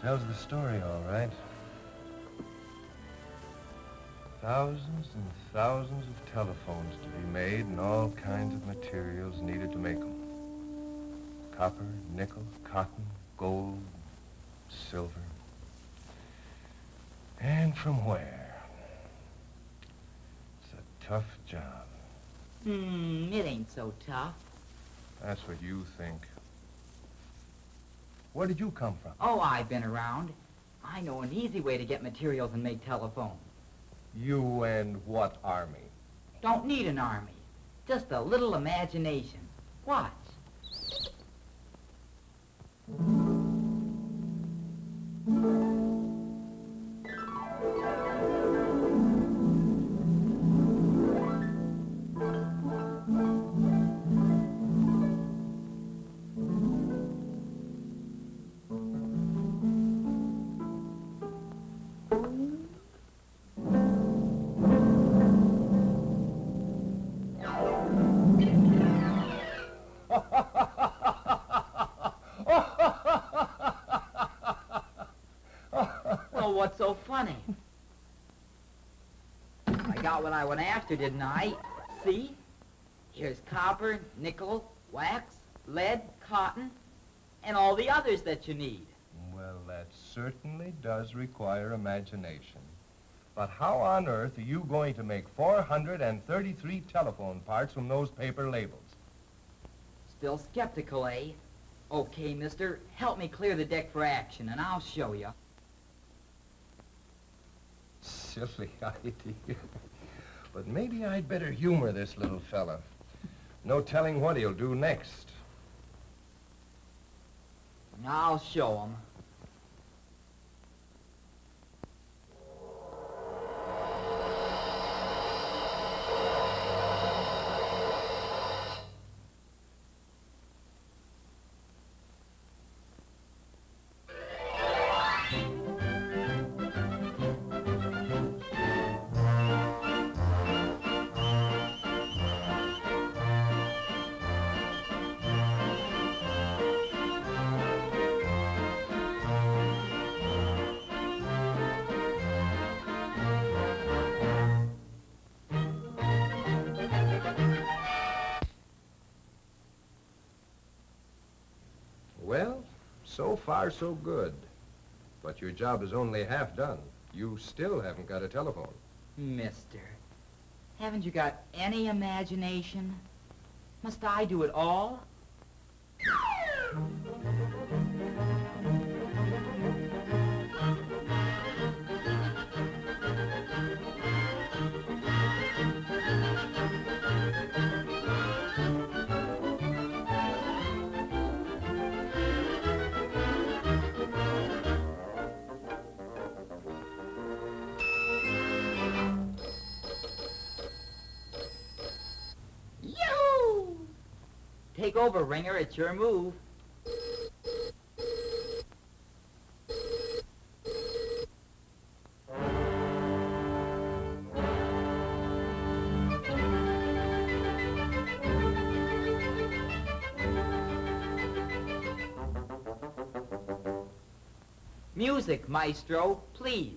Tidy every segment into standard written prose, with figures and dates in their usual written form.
Tells the story, all right. Thousands and thousands of telephones to be made and all kinds of materials needed to make them. Copper, nickel, cotton, gold, silver. And from where? It's a tough job. It ain't so tough. That's what you think. Where did you come from? Oh, I've been around. I know an easy way to get materials and make telephones. You and what army? Don't need an army. Just a little imagination. Watch. Well, what's so funny? I got what I went after, didn't I? See? Here's copper, nickel, wax, lead, cotton, and all the others that you need. Well, that certainly does require imagination. But how on earth are you going to make 433 telephone parts from those paper labels? Still skeptical, eh? Okay, mister, help me clear the deck for action, and I'll show you. Silly idea. But maybe I'd better humor this little fella. No telling what he'll do next. I'll show him. Well, so far so good. But your job is only half done. You still haven't got a telephone. Mister, haven't you got any imagination? Must I do it all? Yoo-hoo! Take over, Ringer. It's your move. Music, maestro, please.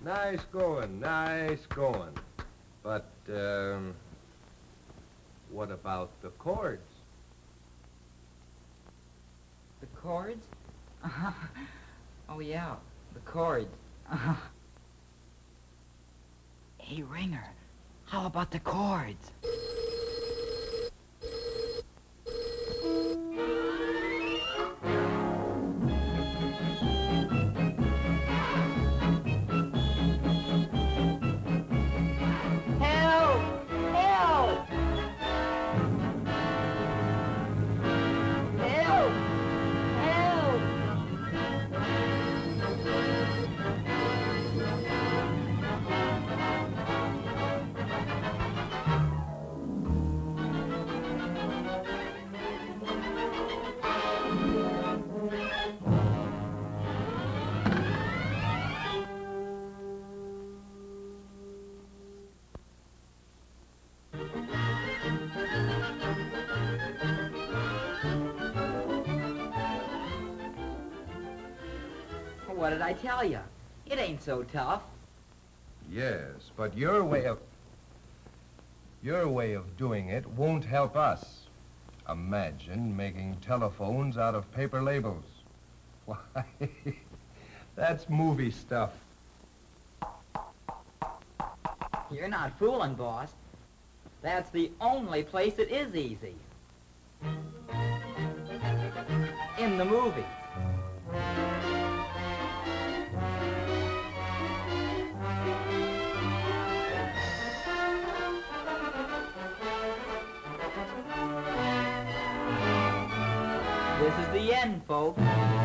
Nice going, nice going. But, what about the chords? The chords? Oh, yeah, the chords. Hey, Ringer, how about the chords? Help! Help! Help! Help! What did I tell you? It ain't so tough. Yes, but your way of doing it won't help us. Imagine making telephones out of paper labels. Why, that's movie stuff. You're not fooling, boss. That's the only place it is easy. In the movie. This is the end, folks.